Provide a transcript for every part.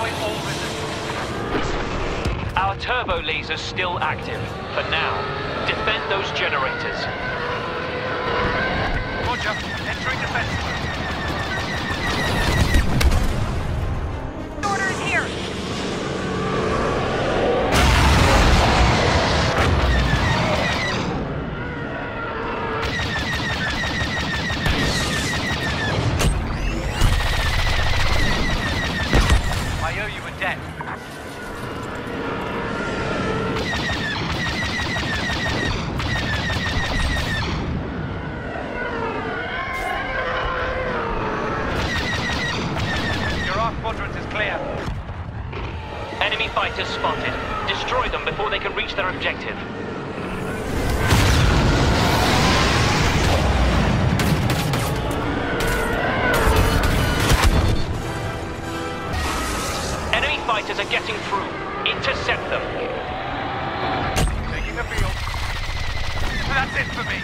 Destroy all resistance. Our turbo laser's still active. For now, defend those generators. Roger. Entering defense mode. Order is here. I owe you a debt. Your arc quadrant is clear. Enemy fighters spotted. Destroy them before they can reach their objective. Enemy fighters are getting through. Intercept them. Taking the field. That's it for me.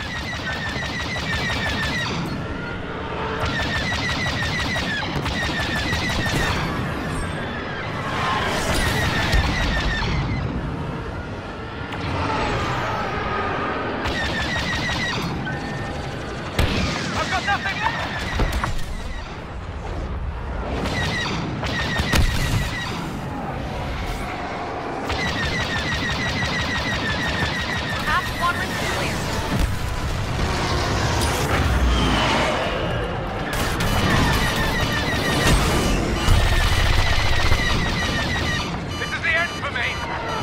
I've got nothing left. Half quadrant clear. This is the end for me.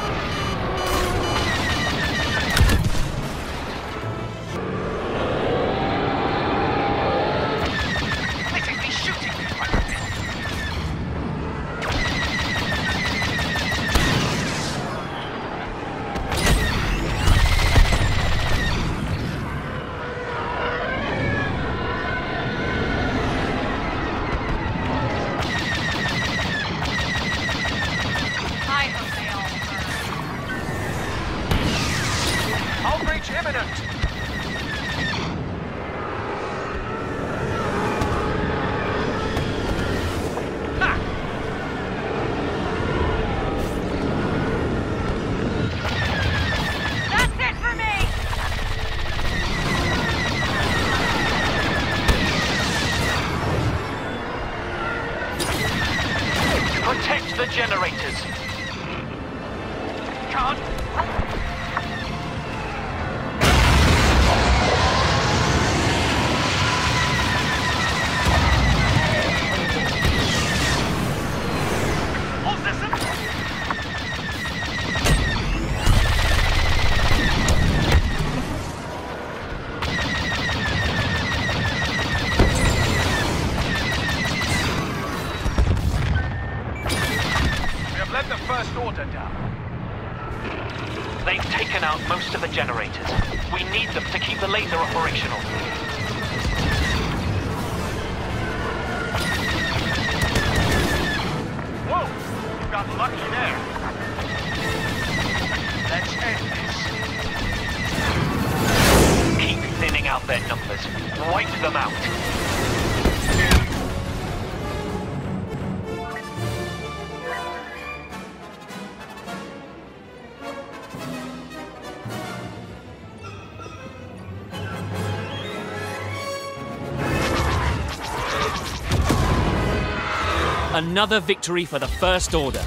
This is me shooting you. I hope they all burn. Outreach imminent. Ha! That's it for me! Protect the generators. Can't. All systems. We have let the First Order down. They've taken out most of the generators. We need them to keep the laser operational. Whoa! You got lucky there. Let's end this. Keep thinning out their numbers. Wipe them out. Another victory for the First Order.